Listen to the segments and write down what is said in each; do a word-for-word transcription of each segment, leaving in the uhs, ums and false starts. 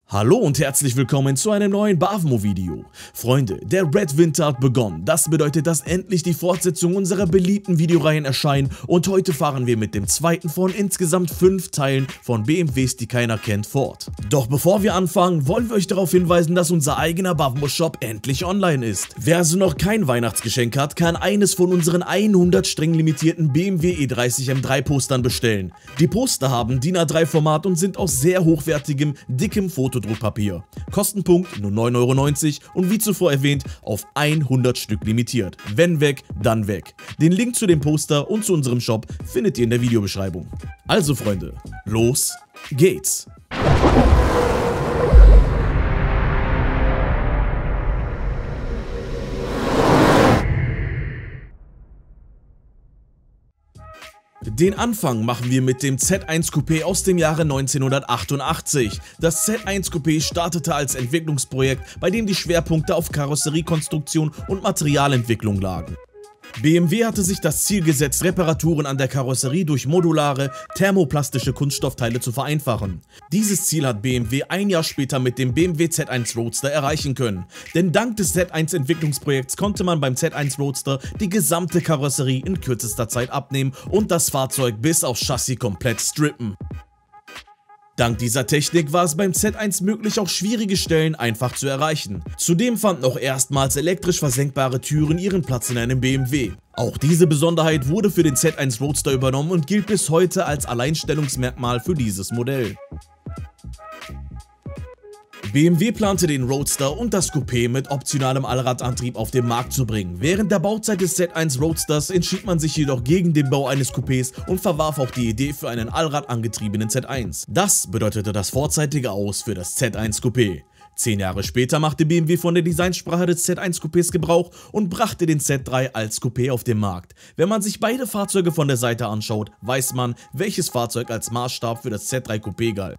Hallo und herzlich willkommen zu einem neuen Bavmo-Video. Freunde, der Red Winter hat begonnen. Das bedeutet, dass endlich die Fortsetzung unserer beliebten Videoreihen erscheinen und heute fahren wir mit dem zweiten von insgesamt fünf Teilen von B M Ws, die keiner kennt, fort. Doch bevor wir anfangen, wollen wir euch darauf hinweisen, dass unser eigener Bavmo-Shop endlich online ist. Wer also noch kein Weihnachtsgeschenk hat, kann eines von unseren hundert streng limitierten B M W E dreißig M drei Postern bestellen. Die Poster haben D I N A drei Format und sind aus sehr hochwertigem, dickem Foto Druckpapier. Kostenpunkt nur neun Euro neunzig und wie zuvor erwähnt auf hundert Stück limitiert. Wenn weg, dann weg. Den Link zu dem Poster und zu unserem Shop findet ihr in der Videobeschreibung. Also Freunde, los geht's! Den Anfang machen wir mit dem Z eins Coupé aus dem Jahre neunzehnhundertachtundachtzig. Das Z eins Coupé startete als Entwicklungsprojekt, bei dem die Schwerpunkte auf Karosseriekonstruktion und Materialentwicklung lagen. B M W hatte sich das Ziel gesetzt, Reparaturen an der Karosserie durch modulare, thermoplastische Kunststoffteile zu vereinfachen. Dieses Ziel hat B M W ein Jahr später mit dem B M W Z eins Roadster erreichen können. Denn dank des Z eins Entwicklungsprojekts konnte man beim Z eins Roadster die gesamte Karosserie in kürzester Zeit abnehmen und das Fahrzeug bis auf Chassis komplett strippen. Dank dieser Technik war es beim Z eins möglich, auch schwierige Stellen einfach zu erreichen. Zudem fanden auch erstmals elektrisch versenkbare Türen ihren Platz in einem B M W. Auch diese Besonderheit wurde für den Z eins Roadster übernommen und gilt bis heute als Alleinstellungsmerkmal für dieses Modell. B M W plante den Roadster und das Coupé mit optionalem Allradantrieb auf den Markt zu bringen. Während der Bauzeit des Z eins Roadsters entschied man sich jedoch gegen den Bau eines Coupés und verwarf auch die Idee für einen allradangetriebenen Z eins. Das bedeutete das vorzeitige Aus für das Z eins Coupé. Zehn Jahre später machte B M W von der Designsprache des Z eins Coupés Gebrauch und brachte den Z drei als Coupé auf den Markt. Wenn man sich beide Fahrzeuge von der Seite anschaut, weiß man, welches Fahrzeug als Maßstab für das Z drei Coupé galt.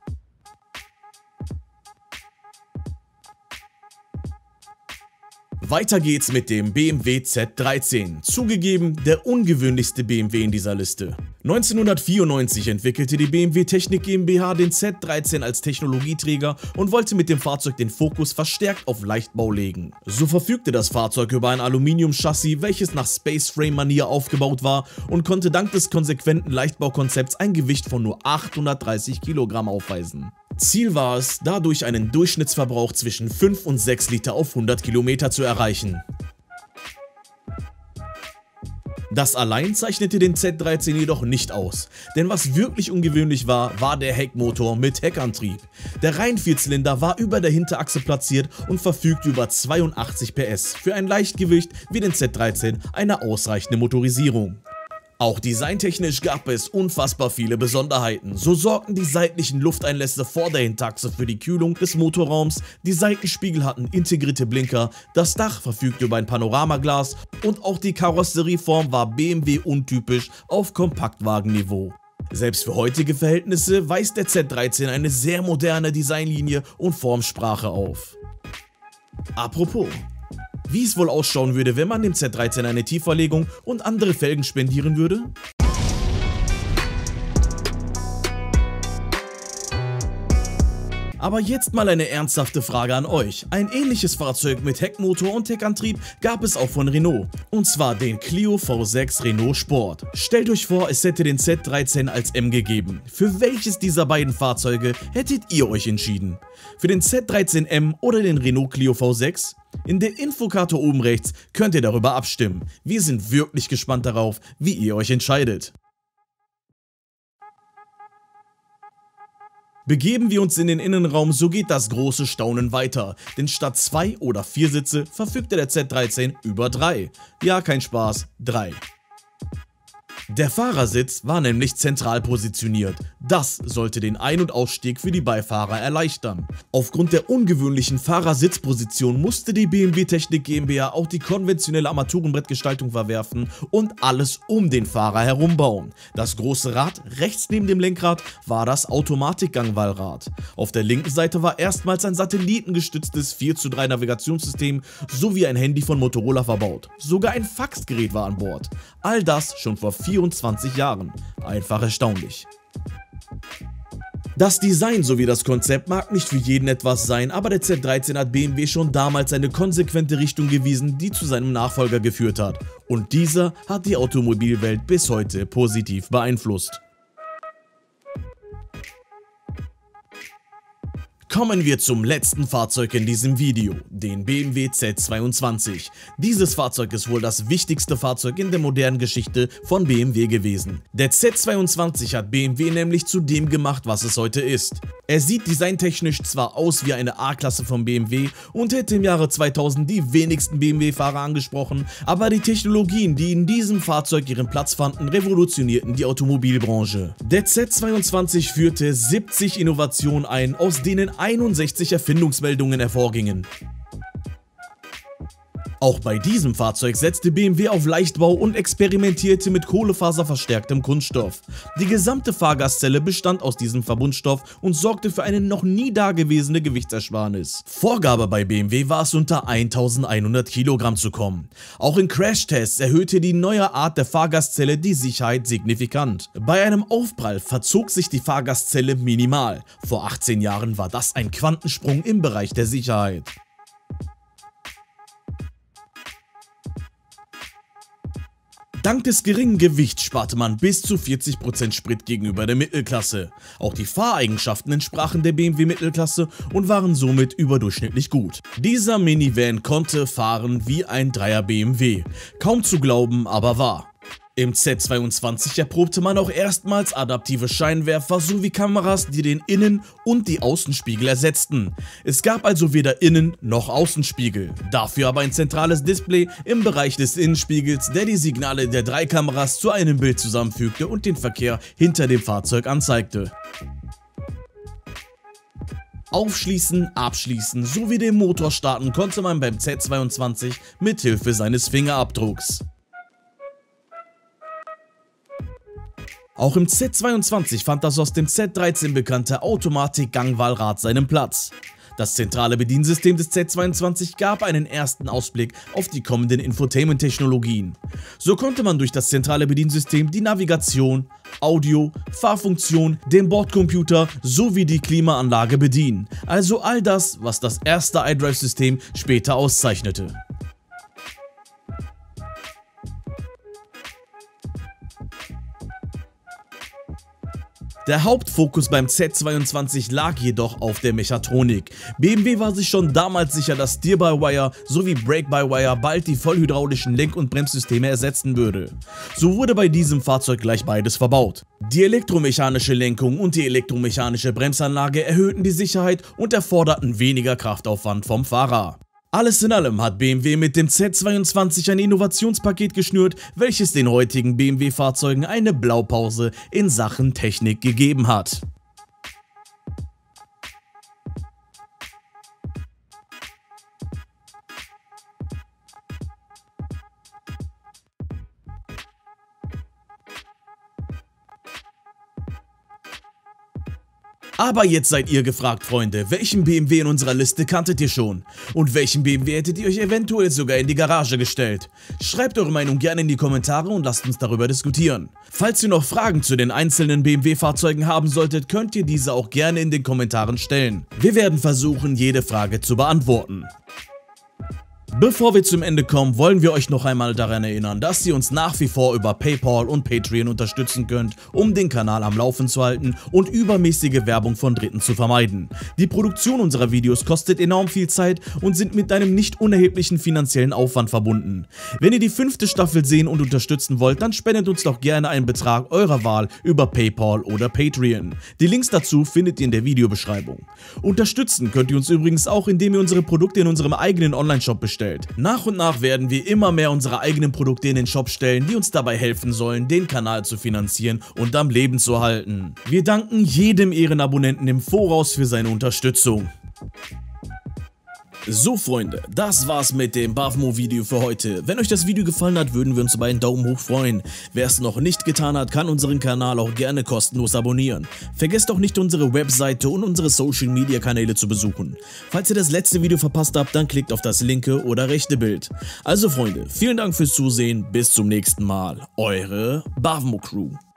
Weiter geht's mit dem B M W Z dreizehn, zugegeben der ungewöhnlichste B M W in dieser Liste. neunzehnhundertvierundneunzig entwickelte die B M W Technik GmbH den Z dreizehn als Technologieträger und wollte mit dem Fahrzeug den Fokus verstärkt auf Leichtbau legen. So verfügte das Fahrzeug über ein Aluminium-Chassis, welches nach Space-Frame-Manier aufgebaut war und konnte dank des konsequenten Leichtbaukonzepts ein Gewicht von nur achthundertdreißig Kilogramm aufweisen. Ziel war es, dadurch einen Durchschnittsverbrauch zwischen fünf und sechs Liter auf hundert Kilometer zu erreichen. Das allein zeichnete den Z dreizehn jedoch nicht aus, denn was wirklich ungewöhnlich war, war der Heckmotor mit Heckantrieb. Der Reihenvierzylinder war über der Hinterachse platziert und verfügte über zweiundachtzig P S, für ein Leichtgewicht wie den Z dreizehn eine ausreichende Motorisierung. Auch designtechnisch gab es unfassbar viele Besonderheiten. So sorgten die seitlichen Lufteinlässe vor der Hinterachse für die Kühlung des Motorraums, die Seitenspiegel hatten integrierte Blinker, das Dach verfügte über ein Panoramaglas und auch die Karosserieform war B M W untypisch auf Kompaktwagenniveau. Selbst für heutige Verhältnisse weist der Z dreizehn eine sehr moderne Designlinie und Formsprache auf. Apropos: Wie es wohl ausschauen würde, wenn man dem Z dreizehn eine Tieferlegung und andere Felgen spendieren würde? Aber jetzt mal eine ernsthafte Frage an euch. Ein ähnliches Fahrzeug mit Heckmotor und Heckantrieb gab es auch von Renault. Und zwar den Clio V sechs Renault Sport. Stellt euch vor, es hätte den Z dreizehn als M gegeben. Für welches dieser beiden Fahrzeuge hättet ihr euch entschieden? Für den Z dreizehn M oder den Renault Clio V sechs? In der Infokarte oben rechts könnt ihr darüber abstimmen. Wir sind wirklich gespannt darauf, wie ihr euch entscheidet. Begeben wir uns in den Innenraum, so geht das große Staunen weiter, denn statt zwei oder vier Sitze verfügte der Z dreizehn über drei. Ja, kein Spaß, drei. Der Fahrersitz war nämlich zentral positioniert. Das sollte den Ein- und Ausstieg für die Beifahrer erleichtern. Aufgrund der ungewöhnlichen Fahrersitzposition musste die B M W Technik GmbH auch die konventionelle Armaturenbrettgestaltung verwerfen und alles um den Fahrer herum bauen. Das große Rad rechts neben dem Lenkrad war das Automatikgangwallrad. Auf der linken Seite war erstmals ein satellitengestütztes vier zu drei Navigationssystem sowie ein Handy von Motorola verbaut. Sogar ein Faxgerät war an Bord. All das schon vor vierundzwanzig Jahren. Einfach erstaunlich. Das Design sowie das Konzept mag nicht für jeden etwas sein, aber der Z dreizehn hat B M W schon damals eine konsequente Richtung gewiesen, die zu seinem Nachfolger geführt hat. Und dieser hat die Automobilwelt bis heute positiv beeinflusst. Kommen wir zum letzten Fahrzeug in diesem Video, den B M W Z zweiundzwanzig. Dieses Fahrzeug ist wohl das wichtigste Fahrzeug in der modernen Geschichte von B M W gewesen. Der Z zweiundzwanzig hat B M W nämlich zu dem gemacht, was es heute ist. Er sieht designtechnisch zwar aus wie eine A-Klasse von B M W und hätte im Jahre zweitausend die wenigsten B M W-Fahrer angesprochen, aber die Technologien, die in diesem Fahrzeug ihren Platz fanden, revolutionierten die Automobilbranche. Der Z zweiundzwanzig führte siebzig Innovationen ein, aus denen einundsechzig Erfindungsmeldungen hervorgingen. Auch bei diesem Fahrzeug setzte B M W auf Leichtbau und experimentierte mit kohlefaserverstärktem Kunststoff. Die gesamte Fahrgastzelle bestand aus diesem Verbundstoff und sorgte für eine noch nie dagewesene Gewichtsersparnis. Vorgabe bei B M W war es, unter eintausendeinhundert Kilogramm zu kommen. Auch in Crashtests erhöhte die neue Art der Fahrgastzelle die Sicherheit signifikant. Bei einem Aufprall verzog sich die Fahrgastzelle minimal. Vor achtzehn Jahren war das ein Quantensprung im Bereich der Sicherheit. Dank des geringen Gewichts sparte man bis zu vierzig Prozent Sprit gegenüber der Mittelklasse. Auch die Fahreigenschaften entsprachen der B M W Mittelklasse und waren somit überdurchschnittlich gut. Dieser Minivan konnte fahren wie ein Dreier B M W. Kaum zu glauben, aber wahr. Im Z zweiundzwanzig erprobte man auch erstmals adaptive Scheinwerfer sowie Kameras, die den Innen- und die Außenspiegel ersetzten. Es gab also weder Innen- noch Außenspiegel, dafür aber ein zentrales Display im Bereich des Innenspiegels, der die Signale der drei Kameras zu einem Bild zusammenfügte und den Verkehr hinter dem Fahrzeug anzeigte. Aufschließen, abschließen sowie den Motor starten konnte man beim Z zweiundzwanzig mit Hilfe seines Fingerabdrucks. Auch im Z zweiundzwanzig fand das aus dem Z dreizehn bekannte Automatik-Gangwahlrad seinen Platz. Das zentrale Bediensystem des Z zweiundzwanzig gab einen ersten Ausblick auf die kommenden Infotainment-Technologien. So konnte man durch das zentrale Bediensystem die Navigation, Audio, Fahrfunktion, den Bordcomputer sowie die Klimaanlage bedienen. Also all das, was das erste iDrive-System später auszeichnete. Der Hauptfokus beim Z zweiundzwanzig lag jedoch auf der Mechatronik. B M W war sich schon damals sicher, dass Steer-by-Wire sowie Brake-by-Wire bald die vollhydraulischen Lenk- und Bremssysteme ersetzen würde. So wurde bei diesem Fahrzeug gleich beides verbaut. Die elektromechanische Lenkung und die elektromechanische Bremsanlage erhöhten die Sicherheit und erforderten weniger Kraftaufwand vom Fahrer. Alles in allem hat B M W mit dem Z zweiundzwanzig ein Innovationspaket geschnürt, welches den heutigen B M W-Fahrzeugen eine Blaupause in Sachen Technik gegeben hat. Aber jetzt seid ihr gefragt, Freunde, welchen B M W in unserer Liste kanntet ihr schon? Und welchen B M W hättet ihr euch eventuell sogar in die Garage gestellt? Schreibt eure Meinung gerne in die Kommentare und lasst uns darüber diskutieren. Falls ihr noch Fragen zu den einzelnen B M W-Fahrzeugen haben solltet, könnt ihr diese auch gerne in den Kommentaren stellen. Wir werden versuchen, jede Frage zu beantworten. Bevor wir zum Ende kommen, wollen wir euch noch einmal daran erinnern, dass ihr uns nach wie vor über PayPal und Patreon unterstützen könnt, um den Kanal am Laufen zu halten und übermäßige Werbung von Dritten zu vermeiden. Die Produktion unserer Videos kostet enorm viel Zeit und sind mit einem nicht unerheblichen finanziellen Aufwand verbunden. Wenn ihr die fünfte Staffel sehen und unterstützen wollt, dann spendet uns doch gerne einen Betrag eurer Wahl über PayPal oder Patreon. Die Links dazu findet ihr in der Videobeschreibung. Unterstützen könnt ihr uns übrigens auch, indem ihr unsere Produkte in unserem eigenen Online-Shop bestellt. Nach und nach werden wir immer mehr unsere eigenen Produkte in den Shop stellen, die uns dabei helfen sollen, den Kanal zu finanzieren und am Leben zu halten. Wir danken jedem Ehrenabonnenten im Voraus für seine Unterstützung. So Freunde, das war's mit dem Bavmo-Video für heute. Wenn euch das Video gefallen hat, würden wir uns über einen Daumen hoch freuen. Wer es noch nicht getan hat, kann unseren Kanal auch gerne kostenlos abonnieren. Vergesst auch nicht, unsere Webseite und unsere Social-Media-Kanäle zu besuchen. Falls ihr das letzte Video verpasst habt, dann klickt auf das linke oder rechte Bild. Also Freunde, vielen Dank fürs Zusehen, bis zum nächsten Mal. Eure Bavmo Crew.